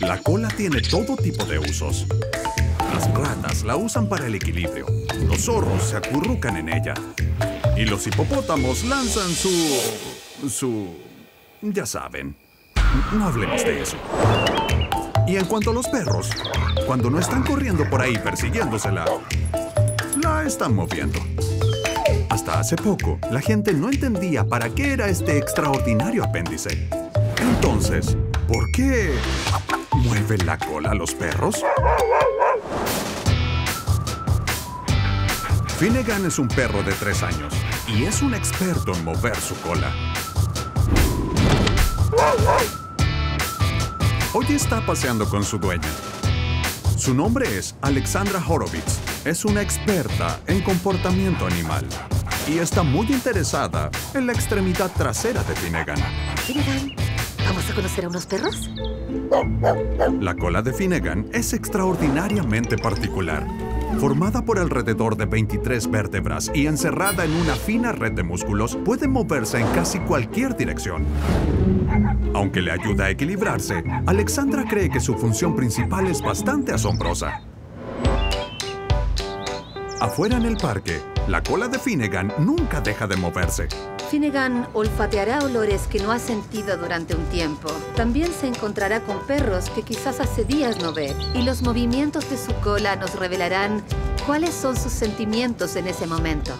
La cola tiene todo tipo de usos. Las ratas la usan para el equilibrio. Los zorros se acurrucan en ella. Y los hipopótamos lanzan ya saben. No hablemos de eso. Y en cuanto a los perros, cuando no están corriendo por ahí persiguiéndosela, la están moviendo. Hasta hace poco, la gente no entendía para qué era este extraordinario apéndice. Entonces, ¿por qué mueven la cola los perros? Finnegan es un perro de 3 años y es un experto en mover su cola. Hoy está paseando con su dueña. Su nombre es Alexandra Horowitz. Es una experta en comportamiento animal y está muy interesada en la extremidad trasera de Finnegan. Finnegan, ¿vamos a conocer a unos perros? La cola de Finnegan es extraordinariamente particular. Formada por alrededor de 23 vértebras y encerrada en una fina red de músculos, puede moverse en casi cualquier dirección. Aunque le ayuda a equilibrarse, Alexandra cree que su función principal es bastante asombrosa. Afuera en el parque, la cola de Finnegan nunca deja de moverse. Finnegan olfateará olores que no ha sentido durante un tiempo. También se encontrará con perros que quizás hace días no ve. Y los movimientos de su cola nos revelarán cuáles son sus sentimientos en ese momento.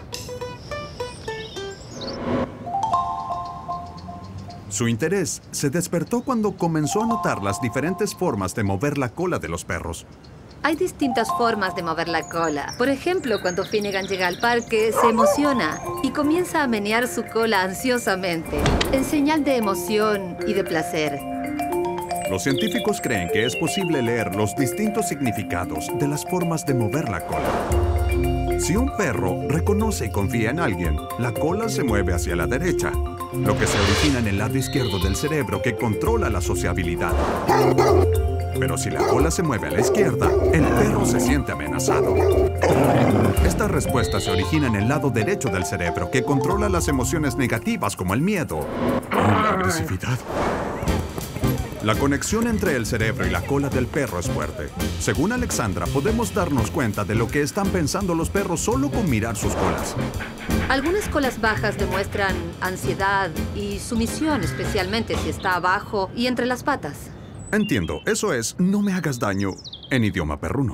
Su interés se despertó cuando comenzó a notar las diferentes formas de mover la cola de los perros. Hay distintas formas de mover la cola. Por ejemplo, cuando Finnegan llega al parque, se emociona y comienza a menear su cola ansiosamente, en señal de emoción y de placer. Los científicos creen que es posible leer los distintos significados de las formas de mover la cola. Si un perro reconoce y confía en alguien, la cola se mueve hacia la derecha, lo que se origina en el lado izquierdo del cerebro que controla la sociabilidad. Pero si la cola se mueve a la izquierda, el perro se siente amenazado. Esta respuesta se origina en el lado derecho del cerebro, que controla las emociones negativas como el miedo o la agresividad. La conexión entre el cerebro y la cola del perro es fuerte. Según Alexandra, podemos darnos cuenta de lo que están pensando los perros solo con mirar sus colas. Algunas colas bajas demuestran ansiedad y sumisión, especialmente si está abajo y entre las patas. Entiendo, eso es "no me hagas daño" en idioma perruno.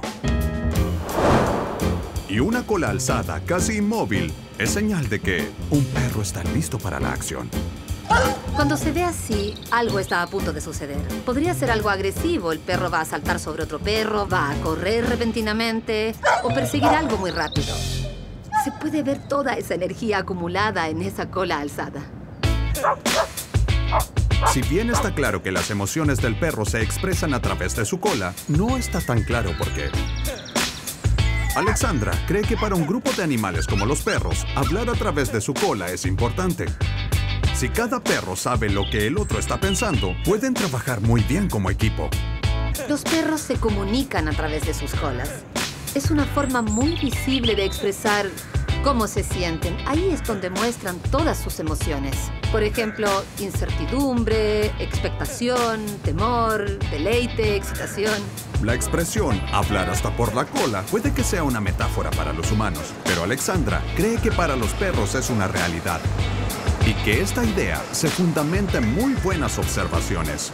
Y una cola alzada, casi inmóvil, es señal de que un perro está listo para la acción. Cuando se ve así, algo está a punto de suceder. Podría ser algo agresivo, el perro va a saltar sobre otro perro, va a correr repentinamente o perseguir algo muy rápido. Se puede ver toda esa energía acumulada en esa cola alzada. Si bien está claro que las emociones del perro se expresan a través de su cola, no está tan claro por qué. Alexandra cree que para un grupo de animales como los perros, hablar a través de su cola es importante. Si cada perro sabe lo que el otro está pensando, pueden trabajar muy bien como equipo. Los perros se comunican a través de sus colas. Es una forma muy visible de expresar cómo se sienten. Ahí es donde muestran todas sus emociones. Por ejemplo, incertidumbre, expectación, temor, deleite, excitación. La expresión "hablar hasta por la cola" puede que sea una metáfora para los humanos, pero Alexandra cree que para los perros es una realidad y que esta idea se fundamenta en muy buenas observaciones.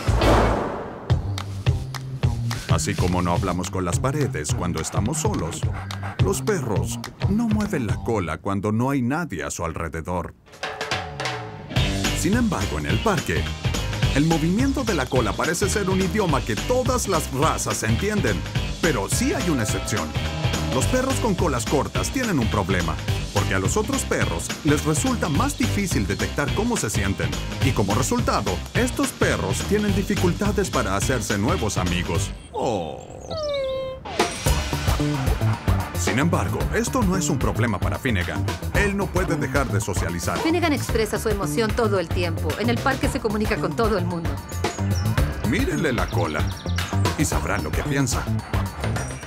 Así como no hablamos con las paredes cuando estamos solos, los perros no mueven la cola cuando no hay nadie a su alrededor. Sin embargo, en el parque, el movimiento de la cola parece ser un idioma que todas las razas entienden. Pero sí hay una excepción. Los perros con colas cortas tienen un problema, porque a los otros perros les resulta más difícil detectar cómo se sienten. Y como resultado, estos perros tienen dificultades para hacerse nuevos amigos. Oh. Sin embargo, esto no es un problema para Finnegan. Él no puede dejar de socializar. Finnegan expresa su emoción todo el tiempo. En el parque se comunica con todo el mundo. Mírenle la cola y sabrán lo que piensa.